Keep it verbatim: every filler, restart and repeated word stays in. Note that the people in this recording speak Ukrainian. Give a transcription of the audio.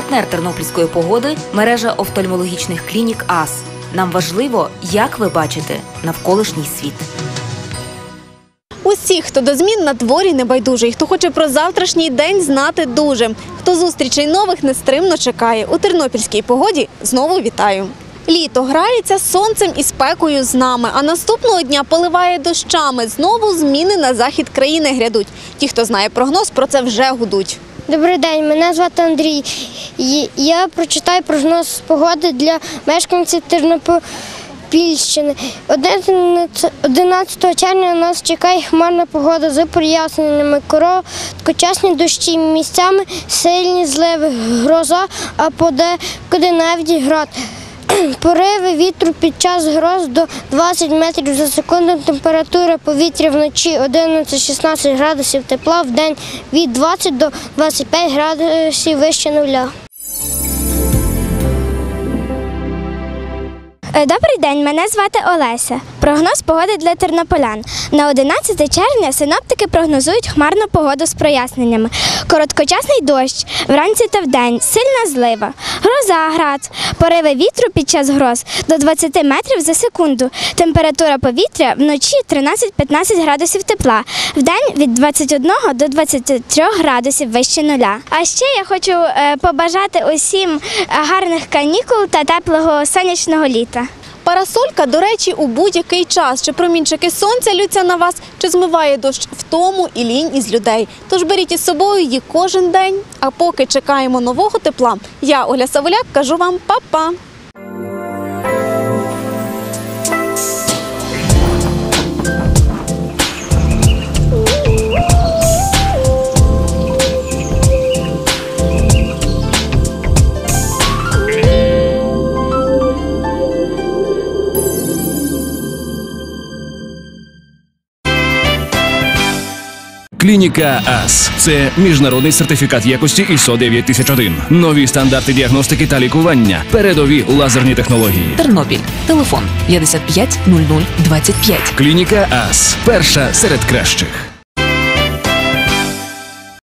Партнер тернопільської погоди – мережа офтальмологічних клінік АС. Нам важливо, як ви бачите навколишній світ. Усі, хто до змін на дворі небайдужий, хто хоче про завтрашній день знати дуже, хто зустрічей нових нестримно чекає. У тернопільській погоді знову вітаю. Літо грається з сонцем і спекою з нами, а наступного дня поливає дощами. Знову зміни на захід країни грядуть. Ті, хто знає прогноз, про це вже гудуть. Добрий день, мене звати Андрій. Я прочитаю прогноз погоди для мешканців Тернопільщини. одинадцятого червня нас чекає хмарна погода з проясненнями, короткочасні дощі, місцями сильні зливи, гроза, а подекуди навіть град. Пориви вітру під час гроз до двадцять метрів за секунду, температура повітря вночі одинадцять-шістнадцять градусів тепла, вдень від двадцяти до двадцяти п'яти градусів вище нуля. Добрий день, мене звати Олеся. Прогноз погоди для тернополян. На одинадцяте червня синоптики прогнозують хмарну погоду з проясненнями. Короткочасний дощ, вранці та вдень, сильна злива, гроза, град, пориви вітру під час гроз до двадцяти метрів за секунду. Температура повітря вночі тринадцять-п'ятнадцять градусів тепла, вдень від двадцяти одного до двадцяти трьох градусів вище нуля. А ще я хочу побажати усім гарних канікул та теплого сонячного літа. Парасолька, до речі, у будь-який час. Чи промінчики сонця лються на вас, чи змиває дощ втому і лінь із людей. Тож беріть із собою її кожен день. А поки чекаємо нового тепла, я, Оля Савуляк, кажу вам па-па! Клініка АС – це міжнародний сертифікат якості ай ес о дев'ять тисяч один. Нові стандарти діагностики та лікування. Передові лазерні технології. Тернопіль. Телефон п'ятдесят п'ять нуль нуль двадцять п'ять. Клініка АС – перша серед кращих.